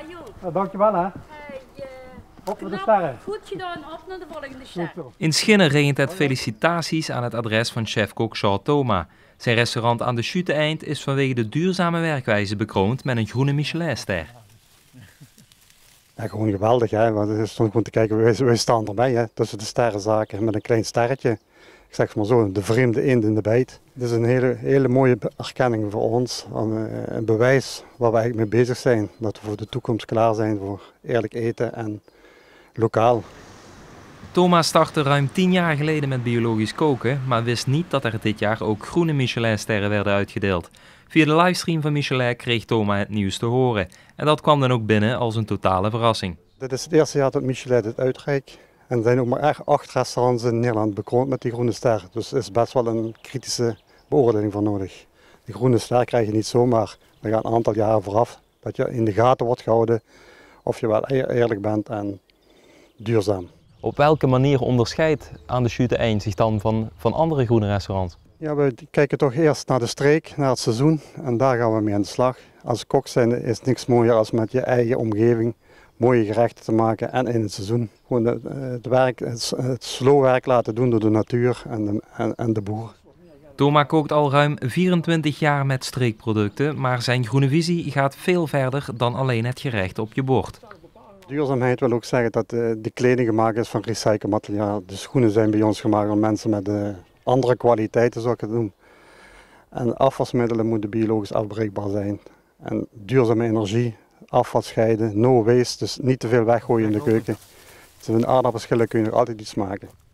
joh. Dankjewel hè. Op voor de sterren. Goed gedaan, op naar de volgende ster. In Schinnen regent het felicitaties aan het adres van chef-kok Charles Thoma. Zijn restaurant aan de Schutte-eind is vanwege de duurzame werkwijze bekroond met een groene Michelinster. Ja, gewoon geweldig hè, want het is gewoon te kijken, wij staan erbij hè, tussen de sterrenzaken met een klein sterretje. Ik zeg maar zo, de vreemde eend in de bijt. Het is een hele mooie erkenning voor ons, een bewijs waar we eigenlijk mee bezig zijn. Dat we voor de toekomst klaar zijn voor eerlijk eten en lokaal. Thoma startte ruim 10 jaar geleden met biologisch koken, maar wist niet dat er dit jaar ook groene Michelinsterren werden uitgedeeld. Via de livestream van Michelin kreeg Thoma het nieuws te horen. En dat kwam dan ook binnen als een totale verrassing. Dit is het eerste jaar dat Michelin dit uitreikt. En er zijn ook maar echt 8 restaurants in Nederland bekroond met die groene ster. Dus er is best wel een kritische beoordeling voor nodig. De groene ster krijg je niet zomaar. Er gaat een aantal jaren vooraf dat je in de gaten wordt gehouden of je wel eerlijk bent en duurzaam. Op welke manier onderscheidt aan de Schutte-eind zich dan van andere groene restaurants? Ja, we kijken toch eerst naar de streek, naar het seizoen en daar gaan we mee aan de slag. Als kok zijn is niks mooier als met je eigen omgeving mooie gerechten te maken en in het seizoen. Gewoon het slow werk laten doen door de natuur en de boer. Thoma kookt al ruim 24 jaar met streekproducten, maar zijn groene visie gaat veel verder dan alleen het gerecht op je bord. Duurzaamheid wil ook zeggen dat de kleding gemaakt is van recyclemateriaal. De schoenen zijn bij ons gemaakt door mensen met andere kwaliteiten, zou ik het noemen. En afwasmiddelen moeten biologisch afbreekbaar zijn. En duurzame energie, afval scheiden, no waste, dus niet te veel weggooien in de keuken. Dus een aardappelschillen kun je nog altijd iets maken.